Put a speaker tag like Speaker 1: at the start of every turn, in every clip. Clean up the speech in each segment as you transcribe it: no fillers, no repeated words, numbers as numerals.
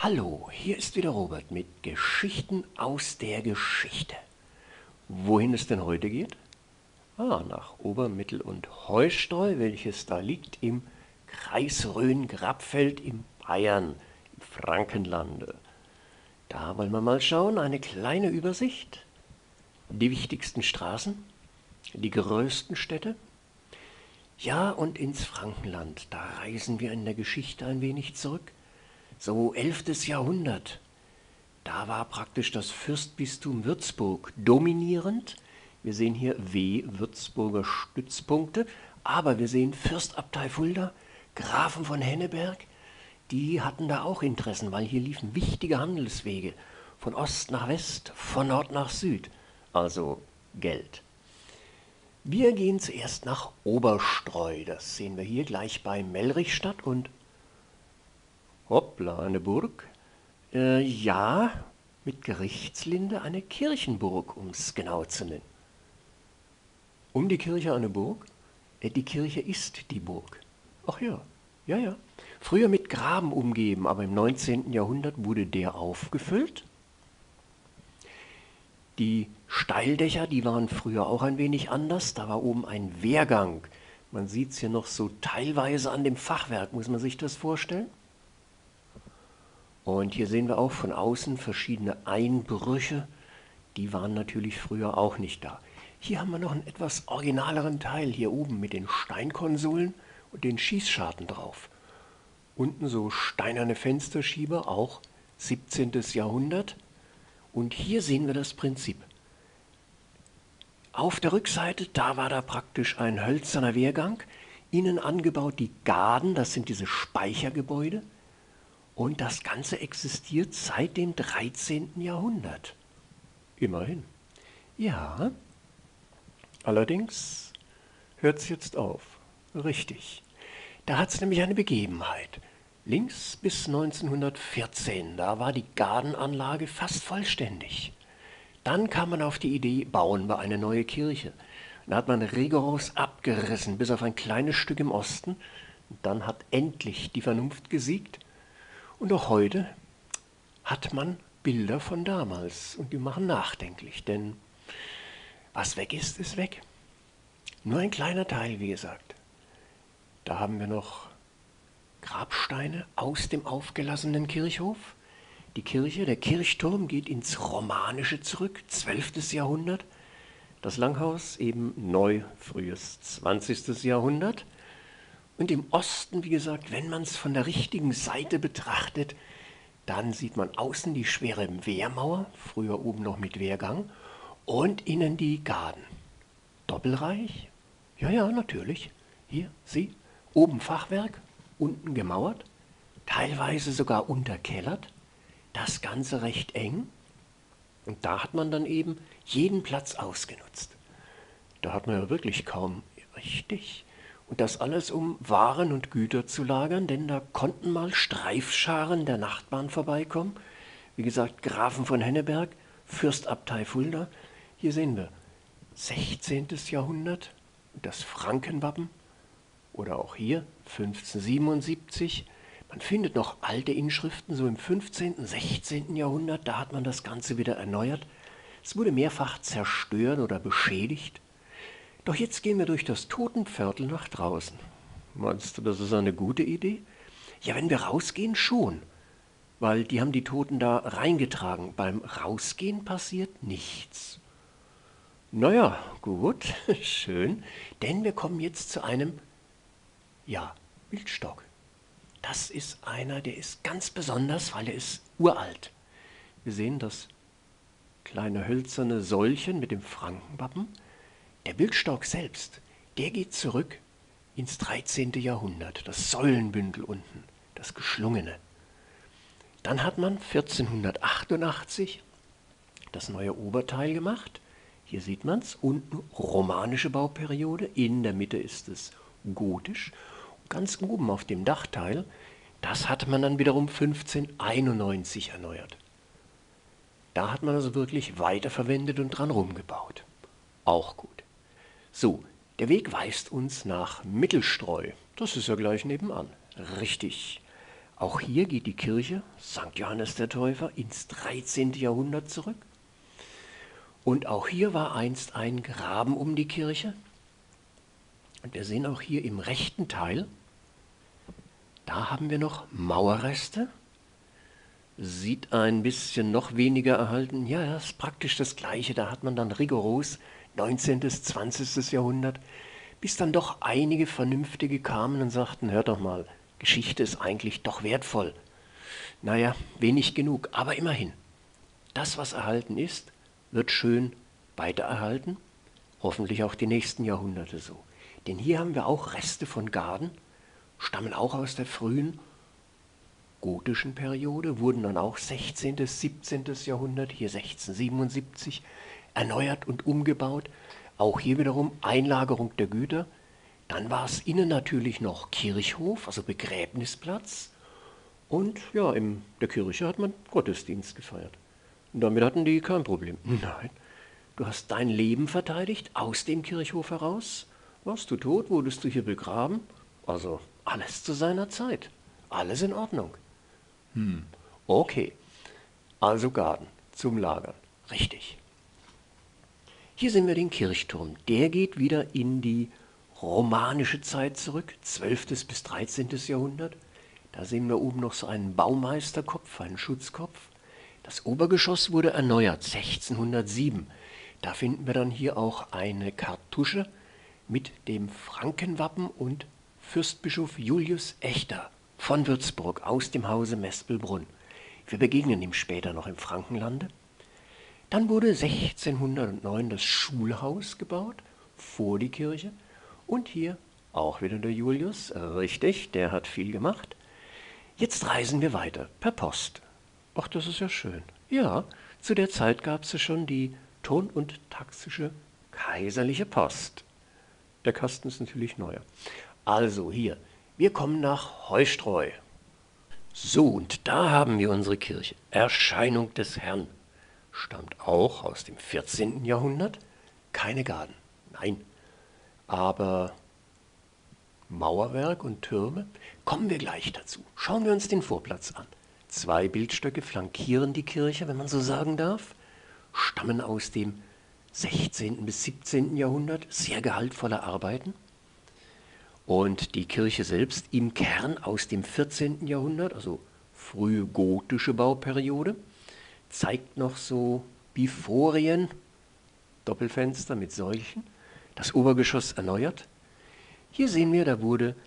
Speaker 1: Hallo, hier ist wieder Robert mit Geschichten aus der Geschichte. Wohin es denn heute geht? Nach Ober-, Mittel- und Heustreu, welches da liegt im Kreis Rhön-Grabfeld in Bayern, im Frankenlande. Da wollen wir mal schauen, eine kleine Übersicht. Die wichtigsten Straßen, die größten Städte. Ja, und ins Frankenland, da reisen wir in der Geschichte ein wenig zurück. So 11. Jahrhundert. Da war praktisch das Fürstbistum Würzburg dominierend. Wir sehen hier Würzburger Stützpunkte, aber wir sehen Fürstabtei Fulda, Grafen von Henneberg, die hatten da auch Interessen, weil hier liefen wichtige Handelswege von Ost nach West, von Nord nach Süd, also Geld. Wir gehen zuerst nach Oberstreu, das sehen wir hier gleich bei Mellrichstadt und hoppla, eine Burg. Ja, mit Gerichtslinde eine Kirchenburg, um es genau zu nennen. Um die Kirche eine Burg? Die Kirche ist die Burg. Ach ja, ja, ja. Früher mit Graben umgeben, aber im 19. Jahrhundert wurde der aufgefüllt. Die Steildächer, die waren früher auch ein wenig anders. Da war oben ein Wehrgang. Man sieht es hier noch so teilweise an dem Fachwerk, muss man sich das vorstellen? Und hier sehen wir auch von außen verschiedene Einbrüche. Die waren natürlich früher auch nicht da. Hier haben wir noch einen etwas originaleren Teil hier oben mit den Steinkonsolen und den Schießscharten drauf. Unten so steinerne Fensterschieber, auch 17. Jahrhundert. Und hier sehen wir das Prinzip. Auf der Rückseite, da war da praktisch ein hölzerner Wehrgang. Innen angebaut die Gaden, das sind diese Speichergebäude. Und das Ganze existiert seit dem 13. Jahrhundert. Immerhin. Ja, allerdings hört es jetzt auf. Richtig. Da hat es nämlich eine Begebenheit. Links bis 1914, da war die Gardenanlage fast vollständig. Dann kam man auf die Idee, bauen wir eine neue Kirche. Da hat man rigoros abgerissen, bis auf ein kleines Stück im Osten. Und dann hat endlich die Vernunft gesiegt. Und auch heute hat man Bilder von damals und die machen nachdenklich, denn was weg ist, ist weg. Nur ein kleiner Teil, wie gesagt. Da haben wir noch Grabsteine aus dem aufgelassenen Kirchhof. Die Kirche, der Kirchturm geht ins Romanische zurück, 12. Jahrhundert. Das Langhaus eben neu, frühes 20. Jahrhundert. Und im Osten, wie gesagt, wenn man es von der richtigen Seite betrachtet, dann sieht man außen die schwere Wehrmauer, früher oben noch mit Wehrgang, und innen die Gaden. Doppelreich? Ja, ja, natürlich. Hier, sieh, oben Fachwerk, unten gemauert, teilweise sogar unterkellert, das Ganze recht eng. Und da hat man dann eben jeden Platz ausgenutzt. Da hat man ja wirklich kaum richtig. Und das alles, um Waren und Güter zu lagern, denn da konnten mal Streifscharen der Nachbarn vorbeikommen. Wie gesagt, Grafen von Henneberg, Fürstabtei Fulda. Hier sehen wir 16. Jahrhundert, das Frankenwappen. Oder auch hier 1577. Man findet noch alte Inschriften, so im 15., 16. Jahrhundert. Da hat man das Ganze wieder erneuert. Es wurde mehrfach zerstört oder beschädigt. Doch jetzt gehen wir durch das Totenviertel nach draußen. Meinst du, das ist eine gute Idee? Ja, wenn wir rausgehen, schon. Weil die haben die Toten da reingetragen. Beim Rausgehen passiert nichts. Naja, gut, schön. Denn wir kommen jetzt zu einem, ja, Bildstock. Das ist einer, der ist ganz besonders, weil er ist uralt. Wir sehen das kleine hölzerne Säulchen mit dem Frankenwappen. Der Bildstock selbst, der geht zurück ins 13. Jahrhundert, das Säulenbündel unten, das geschlungene. Dann hat man 1488 das neue Oberteil gemacht. Hier sieht man es, unten romanische Bauperiode, in der Mitte ist es gotisch. Ganz oben auf dem Dachteil, das hat man dann wiederum 1591 erneuert. Da hat man also wirklich weiterverwendet und dran rumgebaut. Auch gut. So, der Weg weist uns nach Mittelstreu. Das ist ja gleich nebenan. Richtig. Auch hier geht die Kirche St. Johannes der Täufer ins 13. Jahrhundert zurück. Und auch hier war einst ein Graben um die Kirche. Und wir sehen auch hier im rechten Teil, da haben wir noch Mauerreste. Sieht ein bisschen noch weniger erhalten. Ja, das ist praktisch das Gleiche. Da hat man dann rigoros 19., 20. Jahrhundert, bis dann doch einige Vernünftige kamen und sagten, hört doch mal, Geschichte ist eigentlich doch wertvoll. Naja, wenig genug, aber immerhin. Das, was erhalten ist, wird schön weiter erhalten. Hoffentlich auch die nächsten Jahrhunderte so. Denn hier haben wir auch Reste von Gaden, stammen auch aus der frühen gotischen Periode, wurden dann auch 16., 17. Jahrhundert, hier 1677, erneuert und umgebaut. Auch hier wiederum Einlagerung der Güter. Dann war es innen natürlich noch Kirchhof, also Begräbnisplatz. Und ja, in der Kirche hat man Gottesdienst gefeiert. Und damit hatten die kein Problem. Nein, du hast dein Leben verteidigt aus dem Kirchhof heraus. Warst du tot, wurdest du hier begraben. Also alles zu seiner Zeit. Alles in Ordnung. Okay, also Garten zum Lagern. Richtig. Hier sehen wir den Kirchturm. Der geht wieder in die romanische Zeit zurück, 12. bis 13. Jahrhundert. Da sehen wir oben noch so einen Baumeisterkopf, einen Schutzkopf. Das Obergeschoss wurde erneuert, 1607. Da finden wir dann hier auch eine Kartusche mit dem Frankenwappen und Fürstbischof Julius Echter von Würzburg aus dem Hause Mespelbrunn. Wir begegnen ihm später noch im Frankenlande. Dann wurde 1609 das Schulhaus gebaut, vor die Kirche. Und hier auch wieder der Julius, richtig, der hat viel gemacht. Jetzt reisen wir weiter, per Post. Ach, das ist ja schön. Ja, zu der Zeit gab es ja schon die Ton- und Taxische Kaiserliche Post. Der Kasten ist natürlich neuer. Also hier, wir kommen nach Heustreu. So, und da haben wir unsere Kirche. Erscheinung des Herrn. Stammt auch aus dem 14. Jahrhundert. Keine Gaden, nein. Aber Mauerwerk und Türme, kommen wir gleich dazu. Schauen wir uns den Vorplatz an. 2 Bildstöcke flankieren die Kirche, wenn man so sagen darf, stammen aus dem 16. bis 17. Jahrhundert, sehr gehaltvolle Arbeiten. Und die Kirche selbst im Kern aus dem 14. Jahrhundert, also frühe gotische Bauperiode, zeigt noch so Biforien, Doppelfenster mit Säulchen, das Obergeschoss erneuert. Hier sehen wir, da wurde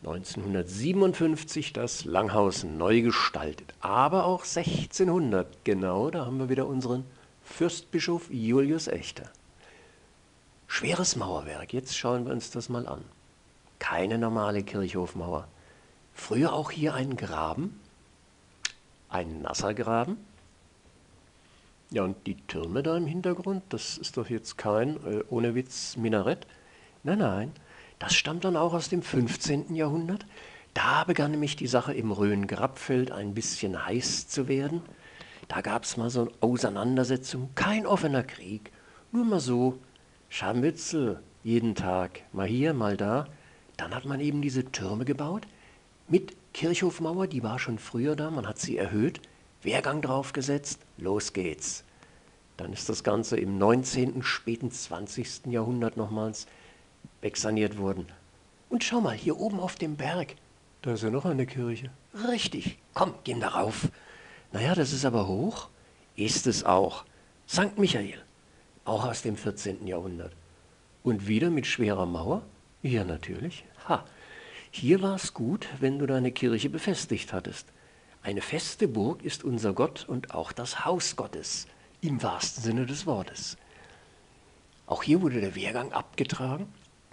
Speaker 1: 1957 das Langhaus neu gestaltet, aber auch 1600, genau, da haben wir wieder unseren Fürstbischof Julius Echter. Schweres Mauerwerk, jetzt schauen wir uns das mal an. Keine normale Kirchhofmauer. Früher auch hier ein Graben, ein nasser Graben. Ja, und die Türme da im Hintergrund, das ist doch jetzt kein, ohne Witz, Minarett. Nein, nein, das stammt dann auch aus dem 15. Jahrhundert. Da begann nämlich die Sache im Rhön-Grabfeld ein bisschen heiß zu werden. Da gab es mal so eine Auseinandersetzung, kein offener Krieg, nur mal so, Scharmützel jeden Tag, mal hier, mal da. Dann hat man eben diese Türme gebaut mit Kirchhofmauer, die war schon früher da, man hat sie erhöht, Wehrgang draufgesetzt, los geht's. Dann ist das Ganze im 19., späten 20. Jahrhundert nochmals wegsaniert worden. Und schau mal, hier oben auf dem Berg, da ist ja noch eine Kirche. Richtig, komm, gehen wir rauf. Naja, das ist aber hoch. Ist es auch. St. Michael, auch aus dem 14. Jahrhundert. Und wieder mit schwerer Mauer? Ja, natürlich. Ha, hier war es gut, wenn du deine Kirche befestigt hattest. Eine feste Burg ist unser Gott und auch das Haus Gottes, im wahrsten Sinne des Wortes. Auch hier wurde der Wehrgang abgetragen.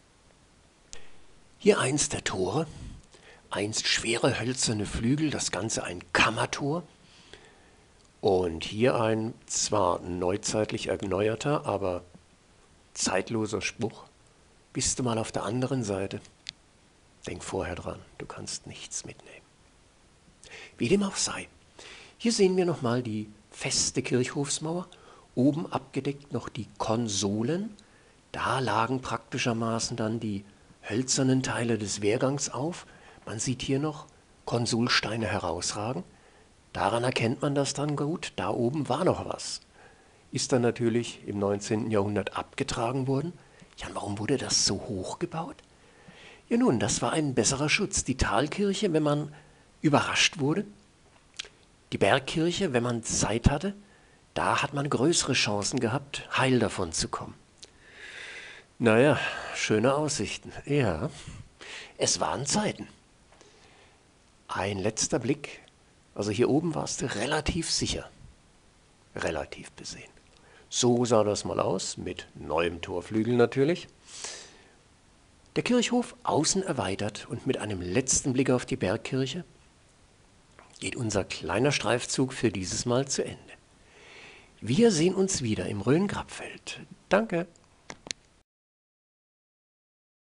Speaker 1: Hier eins der Tore, einst schwere hölzerne Flügel, das Ganze ein Kammertor. Und hier ein zwar neuzeitlich erneuerter, aber zeitloser Spruch. Bist du mal auf der anderen Seite? Denk vorher dran, du kannst nichts mitnehmen. Wie dem auch sei. Hier sehen wir nochmal die feste Kirchhofsmauer. Oben abgedeckt noch die Konsolen. Da lagen praktischermaßen dann die hölzernen Teile des Wehrgangs auf. Man sieht hier noch Konsulsteine herausragen. Daran erkennt man das dann gut, da oben war noch was. Ist dann natürlich im 19. Jahrhundert abgetragen worden. Ja, und warum wurde das so hoch gebaut? Ja nun, das war ein besserer Schutz. Die Talkirche, wenn man überrascht wurde. Die Bergkirche, wenn man Zeit hatte. Da hat man größere Chancen gehabt, heil davon zu kommen. Naja, schöne Aussichten. Ja, es waren Zeiten. Ein letzter Blick. Also hier oben warst du relativ sicher. Relativ besehen. So sah das mal aus, mit neuem Torflügel natürlich. Der Kirchhof außen erweitert und mit einem letzten Blick auf die Bergkirche geht unser kleiner Streifzug für dieses Mal zu Ende. Wir sehen uns wieder im Rhön-Grabfeld. Danke.